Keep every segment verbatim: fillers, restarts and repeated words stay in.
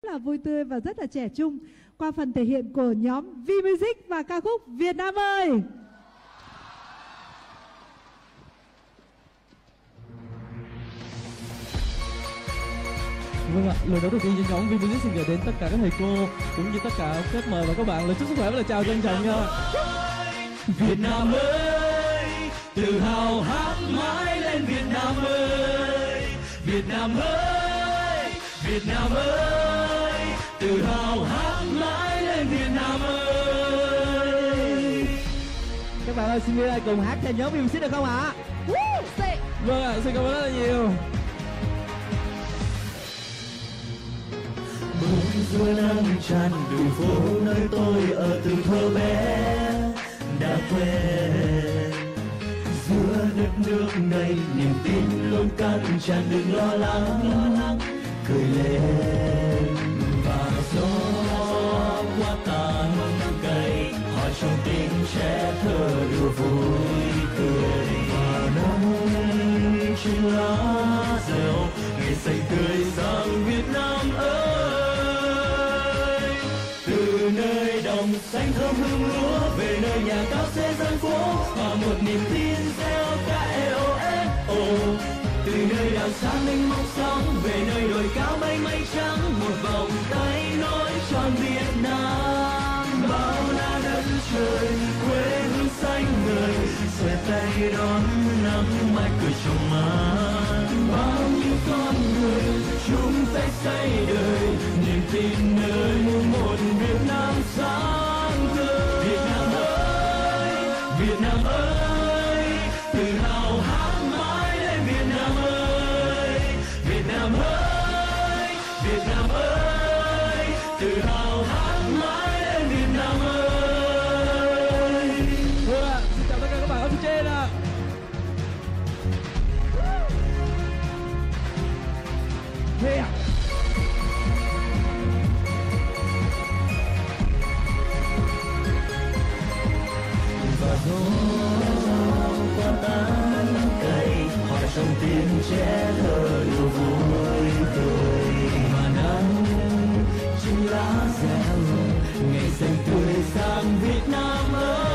là vui tươi và rất là trẻ trung qua phần thể hiện của nhóm V-Music và ca khúc Việt Nam ơi. Vâng ạ, lời nói đầu tiên cho nhóm V-Music xin gửi đến tất cả các thầy cô cũng như tất cả khách mời và các bạn lời chúc sức khỏe và lời chào trân trọng nha. Việt Nam ơi, tự hào hát mãi lên Việt Nam ơi, Việt Nam ơi, Việt Nam ơi, tự hào hát mãi lên Việt Nam ơi. Các bạn ơi, xin mời cùng hát theo nhóm V-Music được không ạ? Vâng ạ, xin cảm ơn rất là nhiều. Bông giữa nắng tràn đường phố nơi tôi ở từ thơ bé đã quen. Giữa đất nước này niềm tin luôn căng tràn, đừng lo lắng cười lên. Và gió qua tàn cây hỏi trong tiếng trẻ thơ đùa vui cười. Và nắng trên lá rêu ngày xanh tươi sáng Việt Nam ơi. Từ nơi đồng xanh thơm hương lúa về nơi nhà cao xe gian phố và một niềm tin gieo ca e o ét o. Từ nơi đảo xa mênh mông sóng về nơi đồi cao bay mây trắng, một vòng tay nối tròn Việt Nam. Bao la đất trời quê hương xanh ngời, xòe tay đón nắng mai cười trong mát. Bao nhiêu con người chung tay xây đời, niềm tin nơi một Việt Nam sáng tươi. Việt Nam ơi, Việt Nam ơi, tự hào hát mãi lên Việt Nam ơi, Việt Nam ơi, Việt Nam ơi, tự hào hát mãi lên Việt Nam ơi. Vâng ạ, xin chào tất cả các bạn ở phía trên ạ. Yeah. Và gió qua tán cây hỏi trong tiếng trẻ thơ đùa vui cười. Và nắng trên lá reo ngày xanh tươi sáng Việt Nam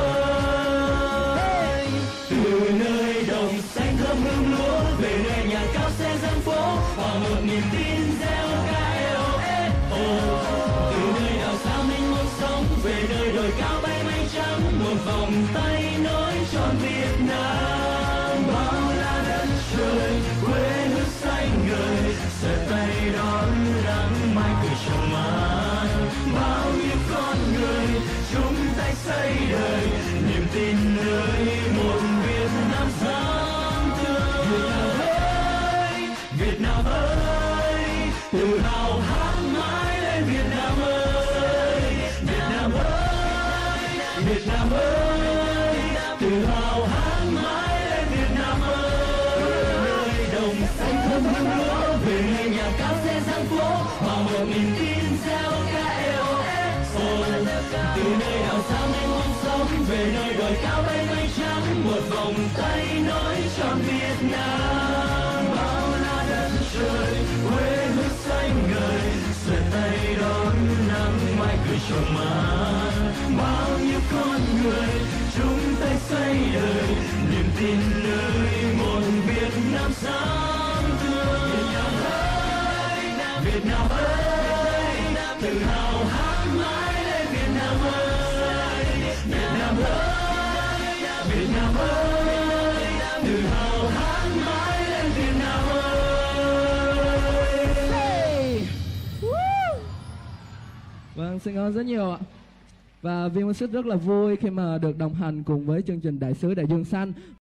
ơi. Từ nơi đồng xanh thơm hương lúa về nơi nhà cao xe gian phố và một niềm tin gieo ca e o ét o. Từ nơi đảo xa mênh mông sóng về nơi đồi cao bay mây trắng, một vòng tay nối tròn Việt Nam. Bao la đất trời quê hương xanh ngời, xòe tay đón nắng mai cười trong mát. Bao nhiêu con người chung tay xây đời, niềm tin nơi một Việt Nam sáng tươi. Việt Nam ơi, Việt Nam ơi, tự hào hát mãi lên Việt Nam ơi, Việt Nam ơi, Việt Nam ơi, tự hào hát mãi lên Việt Nam ơi. Nơi đồng xanh thơm hương lúa về nơi nhà cao xe gian phố và một niềm tin gieo ca e o ét o. Từ nơi đảo xa mênh mông sóng về nơi đồi cao bay mây trắng, một vòng tay nối tròn Việt Nam. Bao la đất trời quê hương xanh ngời, xòe tay đón nắng mai cười trong mát. Bao nhiêu con người chung tay xây đời, niềm tin nơi một Việt Nam sáng tươi. Việt Nam ơi, Việt Nam ơi, tự hào hát mãi lên Việt Nam ơi, Việt Nam ơi, Việt Nam ơi, tự hào hát mãi lên Việt Nam ơi. Vâng, xin cảm ơn rất nhiều ạ. Và V-Music rất là vui khi mà được đồng hành cùng với chương trình Đại sứ Đại Dương Xanh.